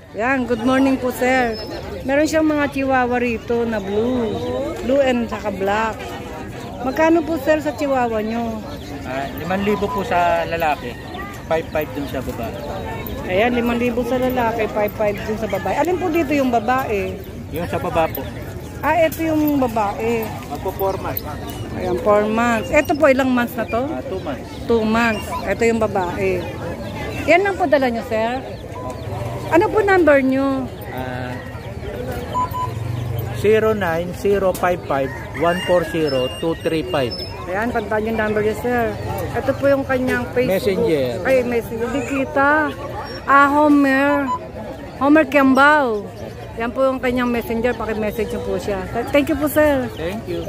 Yan, good morning po sir. Meron siyang mga chihuahua rito na blue. Blue and saka black. Magkano po sir sa chihuahua nyo? 5,000 po sa lalaki. 5,500 dun sa babae. Ayan, 5,000 sa lalaki, 5,500 dun sa babae. Alin po dito yung babae? Yung sa baba po. Ito yung babae. Magpo 4 months. Ayan, 4 months. Ito po, ilang months na to? 2 months. 2 months. Ito yung babae. Yan lang po dala nyo, sir? Ano po number nyo? 09-055-140-235. Ayan, tandaan yung number nyo, sir. Ito po yung kanyang Facebook. Messenger. Ay, messenger. Di kita. Homer Kembao. Yan po yung kanyang messenger. Paki-message nyo po siya. Thank you po, sir. Thank you.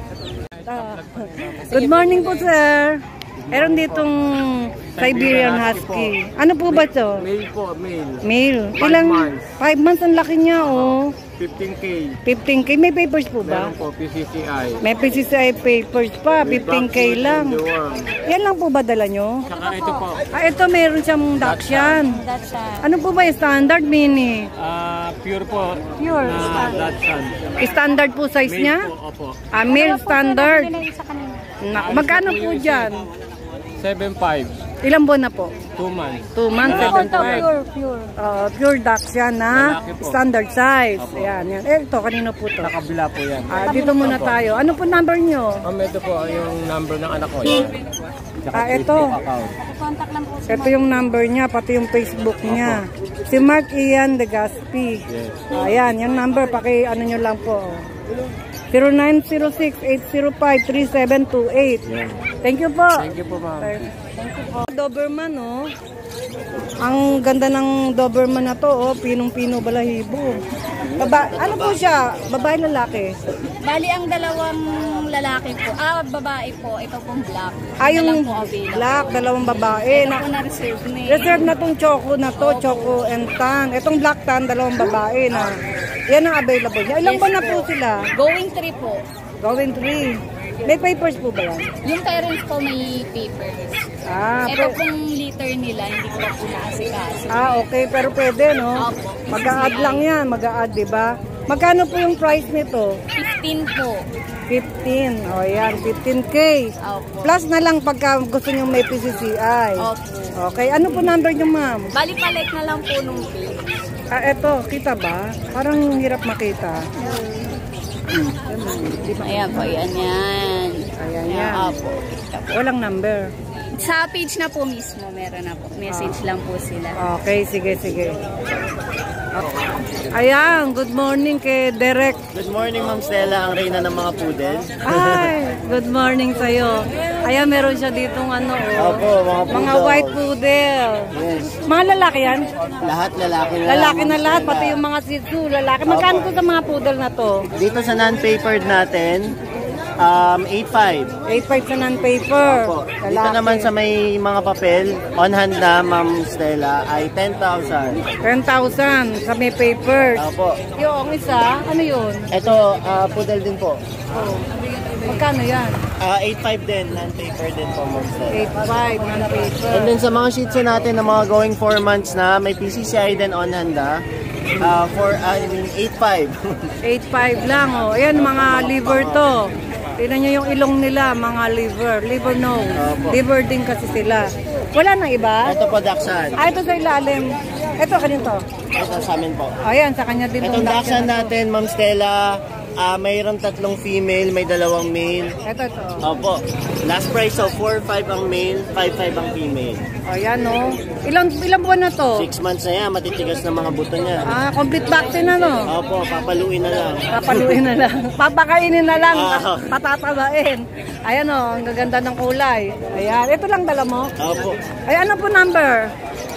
Good morning po, sir. Meron ditong Siberian Husky. Ano po ba ito? Male po, male. Male. 5 Ilang? months. 5 months ang laki niya, oh. 15K. 15K. May papers po ba? Meron po, PCCI. May PCCI papers pa. 15K lang. Yan lang po ba dala nyo? Saka ito po. Ito meron siyang Dachshund. Ano po ba yung standard, mini? Pure po. Pure. Dachshund. Standard po size niya? Opo. Male standard. Magkano po dyan? 7,500. Ilang buwan na po? 2 months. 2 months, 7,500. Pure Dachshund na standard size. Ayan, yan. Ito, kanino po to? Nakabila po yan. Dito muna tayo. Ano po number nyo? Ito po yung number ng anak ko. Ito. Ito yung number niya, pati yung Facebook niya. Si Mark Ian De Gaspi. Ayan, yung number, ano nyo lang po. 0906-805-3728. Thank you po. Thank you po, ma'am. Doberman, oh. Ang ganda ng Doberman na to, oh. Pinong-pino balahibo. Ano po siya? Babae, lalaki? Bali, ang dalawang lalaki po. Babae po. Ito pong black. Yung black, dalawang babae. Ito na reserve na eh. Reserve na tong choco na to, choco and tan. Itong black tan, dalawang babae na. Yan ang available niya. Ilang ba na po sila? Going 3 po. Going 3. May papers po ba yan? Yung parents po may papers. Ito pong liter nila, hindi ko po naasikaso. Okay. Pero pwede, no? Mag-a-add lang yan. Mag-a-add, diba? Magkano po yung price nito? 15 po. 15. O, yan. 15K. Opo. Plus na lang pagka gusto nyo may PCCI. Opo. Okay. Ano po number nyo, ma'am? Bali, palike na lang po nung page. Eto. Kita ba? Parang hirap makita. Ayan po. Ayan yan. Ayan yan. Opo. Walang number. Sa page na po mismo, meron na po. Message lang po sila. Okay, sige. Ayan, good morning kay Derek. Good morning, Ma'am Stella, ang reyna ng mga poodle. Ay, good morning sa'yo. Ayan, meron siya ditong Opo, mga white poodle. Yes. Mga lalaki yan? Lahat lalaki na. Lalaki na lahat, pati yung mga Shih Tzu, lalaki. Magkano po sa mga poodle na to? Dito sa non-papered natin, 8,500. 8,500 sa non-paper. Dito naman sa may mga papel, on hand na, Ma'am Stella, ay 10,000. 10,000 sa may papers. Opo. Yung isa, ano yun? Ito, poodle din po. Magkano yan? 8,500 din, non-papered din po, Ma'am Stella. 8,500 non-paper. And then sa mga Shih Tzu natin na mga going 4 months na, may PCCI din on hand na. 8,500. 8,500 lang, oh. Ayan, mga liver to. Tingnan nyo yung ilong nila, mga liver nose. Liver din kasi sila. Wala nang iba? Ito po, Dachshund. Ito sa ilalim. Ito, kanito? Ito sa amin po. Ayan, sa kanya din. Itong Dachshund natin, Ma'am Stella, mayroon 3 female, may 2 male. Ito. Opo. Last price of 4,500 ang male, 5,500 ang female. Ayan, no? Ilang buwan na to? 6 months na yan, matitigas na mga buto niya. Complete vaccine na, no? Opo, papaluin na lang. Papaluin na lang. Papakainin na lang. Patatabain. Ayan, no? Ang gaganda ng kulay. Ayan. Ito lang dala mo? Opo. Ay, ano po number?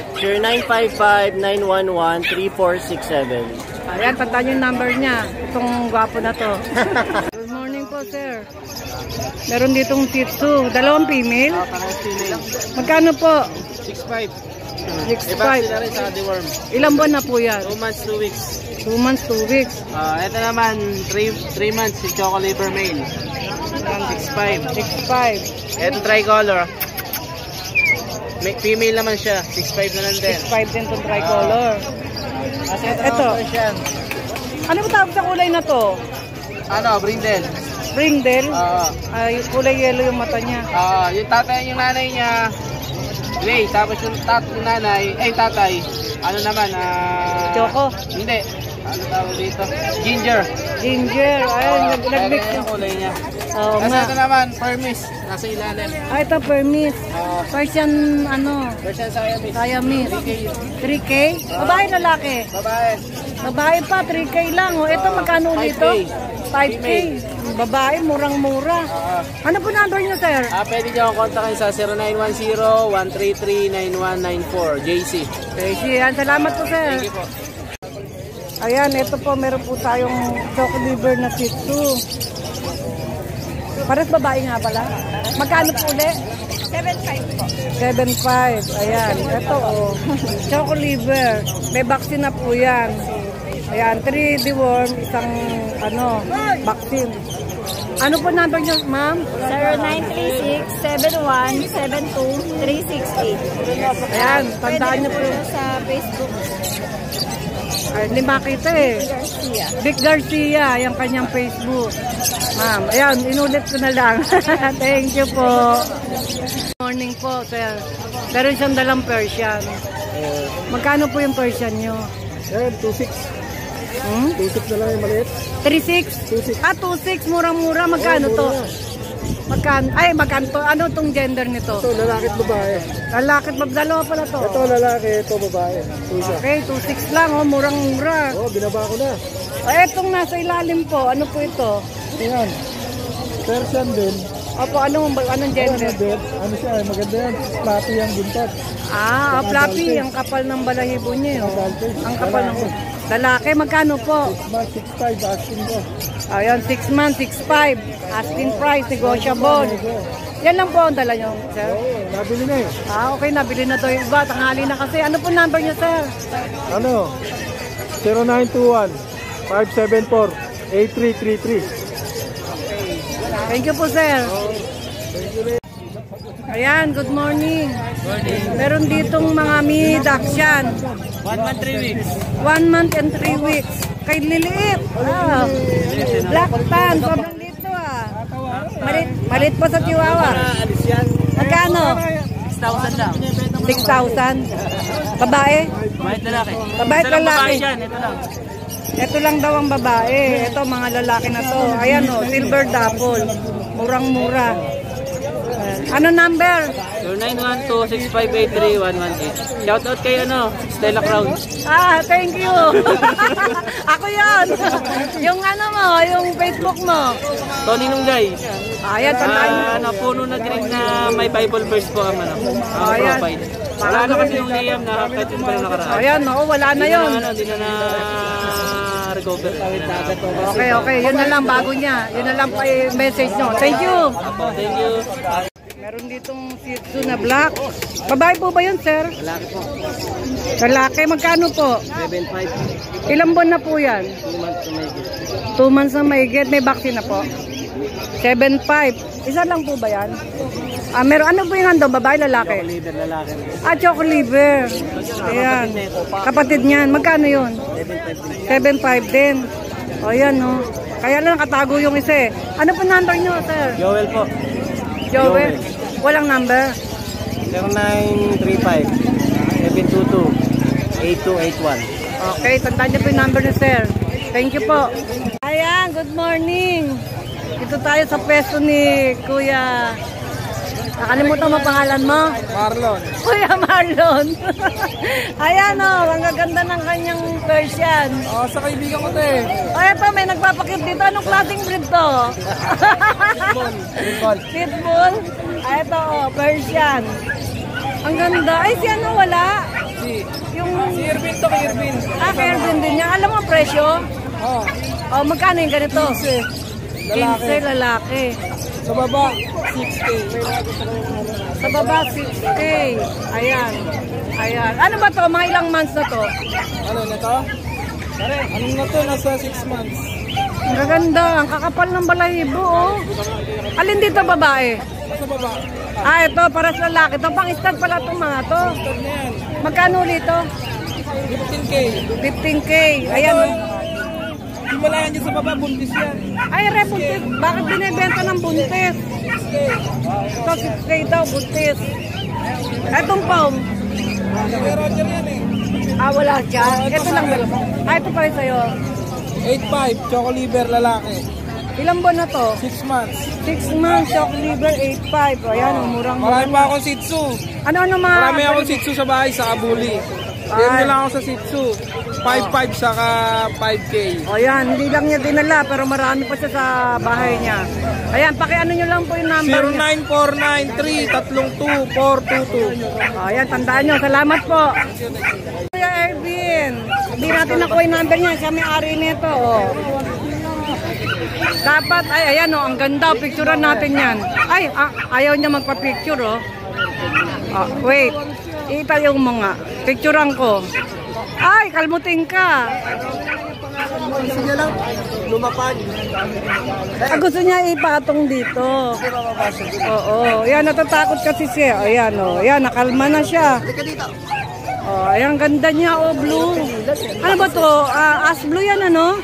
0955-911-3467. Ayan, tandaan yung number niya. Itong gwapo na to. Good morning po, sir. Meron ditong Shih Tzu. 2 female? Magkano po? 6,500. 6,500. Iba rin sa deworm. Ilang buwan na po yan? 2 months, 2 weeks. 2 months, 2 weeks. Ito naman, 3 months, si Choco Liver Male. 6,500. 6,500. Ito tricolor. Female naman siya, 6'5" na lang din. 6'5" din itong tricolor. Ito. Ano ba tawag sa kulay na to? Brindle. Brindle? Ay, kulay yellow yung mata niya. Yung tatay, yung nanay niya, gray. Tapos yung nanay, tatay, ano naman, Choco? Hindi. Ano tawag dito? Ginger. Ginger. Ayun, nag-mix yung kulay niya. Oo Kasi nga. ito naman, Permis. Nasa ilalim. Ito, Permis. Persian, Persian Siamese. Siamese. 3K? Babae, lalaki? Babae. Babae pa, 3K lang. Ito, magkano ulit ito? 5K. Babae, murang-mura. Ano po number niyo, sir? Pwede niyo akong kontakin sa 0910-133-9194. JC. JC, yan. Salamat po, sir. Thank you po. Ayan, ito po, meron po tayong choco liver na Shih Tzu. Pares babae nga pala. Magkano po ulit? 7.5 po. 7.5. Ayan, ito choco liver. May vaccine na po yan. Ayan, 3 deworm, isang vaccine. Ano po number niyo, ma'am? 0936-7172-368. Ayan, tandaan niyo po. Sa Facebook. Ay, hindi makita eh. Garcia. Vic Garcia, yung kanyang Facebook. Ma'am, ayan, inulit ko na lang. Thank you po. Morning po, sir. Meron siyang dalang Persian. Magkano po yung Persian nyo? 2.6. 2.6 na lang yung maliit. 3.6? 2.6. Murang-mura. Magkano to? Magkano? Ay, magkano to? Ano tong gender nito? Ito, lalaki at babae. Lalaki at dalawa pala to. Ito, lalaki. Ito, babae. Okay, 2.6 lang. Murang-mura. Binaba ko na. Etong nasa ilalim po. Ano po ito? Ayan. Persian din. Opo, anong gender? Ano siya, maganda yan. Fluffy ang buntot. Fluffy. Ang kapal ng balahibo niya. Ang kapal ng lalaki. Magkano po? 6.5 asking ko. Ayan, 6 months, 6.5. Asking price, negotiable. Yan lang po ang dala nyo, sir? Oo, nabili na eh. Okay, nabili na to yung iba. Tanghali na kasi. Ano po number nyo, sir? 0921-574-8333. Thank you po, sir. Ayan, good morning. Meron ditong mga mid-action. 1 month, 3 weeks. 1 month and 3 weeks. Kay liliit. Black tan. Sobrang lito Malit po sa Chihuahua. Magkano? 6,000 lang. 6,000. Babae? Babae lalaki. Babae lalaki. Ito lang. Ito lang daw ang babae. Ito mga lalaki na to. Ayan silver dapple. Murang-mura. Ano number? 0912-6583-118. Shout out kay Stella Crown. Thank you. Ako yan. Yung yung Facebook mo. Tony Nunggay. Ayan, tandaan. Puno na green na may Bible verse po ang profile. Wala na kasi yung Liam na kahit yung pala nakaraan. Ayan, wala na yun. Hindi na recover. Okay. Yun na lang bago niya. Yun na lang pa message nyo. Thank you. Thank you. Meron ditong Shih Tzu na black. Babae po ba yun, sir? Lalaki po. Lalaki, magkano po? 7.5. Ilang buwan na po yan? 2 months na may 2 months na may get. May vaccine na po? 7.5. Isa lang po ba yan? Meron, ano po yung babae, lalaki? Liver lalaki. Choco liver. Ayan. Kapatid niyan. Magkano yun? 7.5 din. Ayan, Kaya lang katago yung isa eh. Ano po number nyo, sir? Joel po. Joel? Walang number? 0935-722-8281. Okay, tandaan niyo po yung number ni sir. Thank you po. Ayan, good morning. Dito tayo sa pwesto ni Kuya. Nakalimutan mo pangalan mo? Marlon. Kuya Marlon. Ayan ang gaganda ng kanyang Persian. Sa kaibigan ko to eh. Eto, may nagpapakit dito. Anong klaseng breed to? Pitbull. Eto, Persian. Ang ganda. Ay, si wala? Si Irvin to, kay Irvin. Kay Irvin din niya. Alam mo ang presyo? Magkano yung ganito? 15 lalaki. Sa baba, 6K. Sa baba, 6K. Ayan. Ano ba to? Mga ilang months na to? Ano na to? Ano na to? Nasa 6 months. Ang gaganda. Ang kakapal ng balahibo, Alin dito babae? Sa baba. Ito para sa lalaki. Ito pang stud pala itong mga to. Magkano ulit to? 15K. 15K. Ayan. Himalayan dyan sa baba, buntis yan. Ay, buntis. Bakit binibenta ng buntis? Ito, 6K daw, buntis. Etong pong. Meron dyan yan eh. Ah, wala siya. Ito lang. Ah, ito pa rin sa'yo. 8.5, choco liver lalaki. Ilang buwan na to? 6 months. 6 months, chocolate liver, 8.5. Ayan, murang. Marami pa akong Shih Tzu. Ano mga? Marami akong Shih Tzu sa bahay, sa Kabuli. Kaya nyo lang ako sa Shih Tzu. 5.5 saka 5K. O yan, hindi lang niya dinala, pero marami pa siya sa bahay niya. Ayan, pakiano nyo lang po yung number niya. 09493-322-422. O yan, tandaan nyo. Salamat po. Kuya Ervin, hindi natin nakuha yung number niya. Siya may-ari nito. O. Dapat, ay, ayan o, ang ganda. Picturean natin yan. Ay, ayaw niya magpa-picture o. Wait. Ita yung mga. Picturean ko. Ay, kalmutin ka. Gusto niya lang lumapag. Gusto niya ipatong dito. Oo. Yan, natatakot kasi siya. Ayan o. Ayan, nakalma na siya. Halika dito. Oh, ayan, ganda niya, oh, blue. Ano ba to? As blue yan, ano?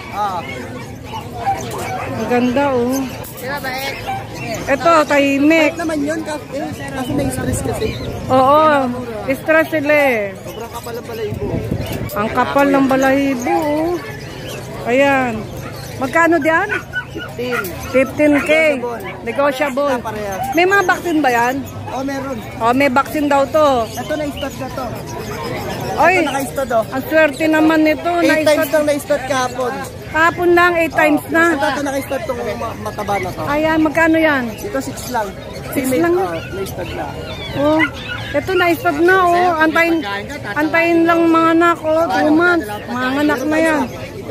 Ang ganda, oh. Ito, tahimik. Naman yun, kasi may stress kasi. Oo, stress sila eh. Sobrang kapal ang balahibo. Ang kapal ng balahibo, oh. Ayan. Magkano diyan? 15K. Negotiable. May mga vaccine ba yan? Oh, meron. Oh, may vaccine daw to. Ito na-start ka to. Oy, Ito naka-start oh. ang swerte naman nito. 8 times lang na-start kahapon. Kahapon lang, 8 times na. Ito naka-start tong mataba na to. Ayan, magkano yan? Ito 6 lang. 6 lang? Na-start na. Oh, ito na-stop na, oh. Antayin lang mga anak, oh. 2 months. Mga anak na yan.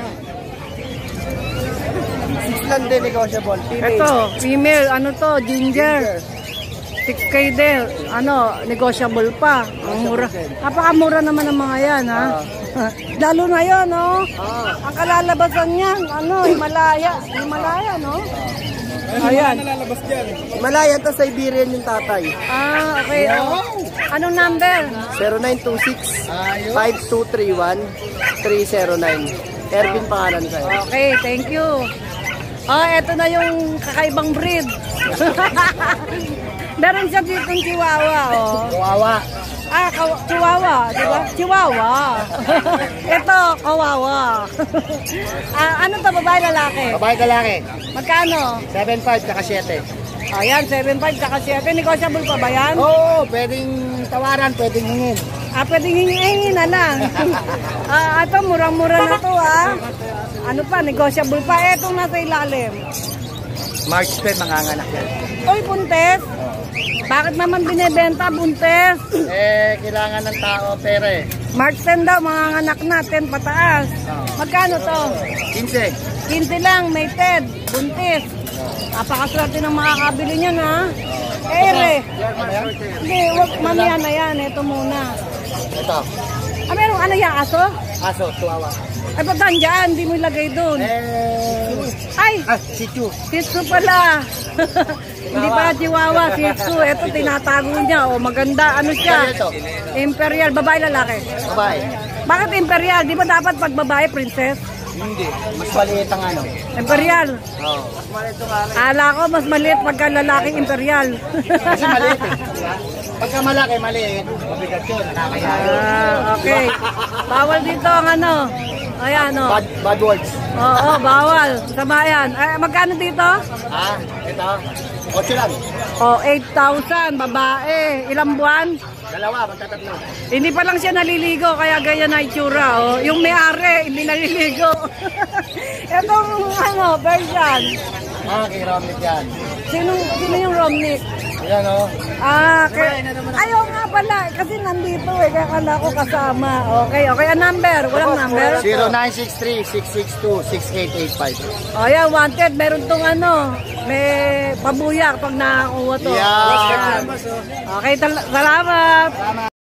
6 lang din negotiable. Ito, female, ano to, ginger. 6K din. Ano, negotiable pa. Ang mura. Napakamura naman ng mga yan, ha? Lalo na yun, oh. Ang kalalabasan niyan, ano, Himalaya. Himalaya, no? Ayan. Nalalabas dyan. Himalayan to Siberian yung tatay. Ah, okay. Oh. Anong number? 0926-5231-309. Ervin pangalan sa'yo. Okay, thank you. Oh, eto na yung kakaibang breed. Meron siya ditong chihuahua, oh. Kawawa. Ah, chihuahua, di ba? Chihuahua. Ito, kawawa. Ano to, babae, lalaki? Babae kalaki. Magkano? 7.5 kaka 7. Ayan, 7.5 saka 7. Negotiable pa ba yan? Oo, pwedeng tawaran, pwedeng hingin. Pwedeng hingin na lang. Ito, murang-mura na to, ah. Ano pa, negotiable pa. Etong nasa ilalim. March 10, manganganak yan. Uy, buntes. Bakit naman binibenta, buntes? Kailangan ng tao, pera eh. March 10 daw, mga anak na, 10 pataas. Magkano to? 15. 15 lang, may TED, buntis. Napakaswerte ng makakabili niyan, ha? Ere. Hindi, wag, mamaya na yan. Ito muna. Ito. Merong ano yan, aso? Aso, tuwawa. Ay, ba't dyan? Hindi mo ilagay doon. Ay! Shih Tzu. Shih Tzu pala. Hindi pala Chihuahua, Shih Tzu. Ito, tinatago niya. O, maganda. Ano siya? Imperial. Babae, lalaki. Babae. Bakit Imperial? Di ba dapat pag babae, princess? Hindi. Mas maliit ang ano. Imperial. Oo. Mas maliit ang ano. Ala ko, mas maliit pagka lalaking Imperial. Kasi maliit eh. Pagka malaki, maliit. Mabigat yun. Nakakaya yun. Okay. Bawal dito ang ano. Ayan, o. Bad words. Oo, bawal. Sa bayan. Magkano dito? Ito. 8 lang. 8,000. Babae. Ilang buwan? Dalawa, magtatatlo. Hindi pa lang siya naliligo, kaya ganyan na itsura. Oh. Yung may-ari, hindi naliligo. Itong ano, Persian. Kay Romnick yan. Sino yung Romnick? Yan o. Ayaw nga pala, kasi nandito eh, kaya kala ko kasama. Okay, ang number, walang number? 0963-662-6885. O yan, wanted, meron tong ano, may pabuyak pag nakakuha to. Yeah. Okay, salamat.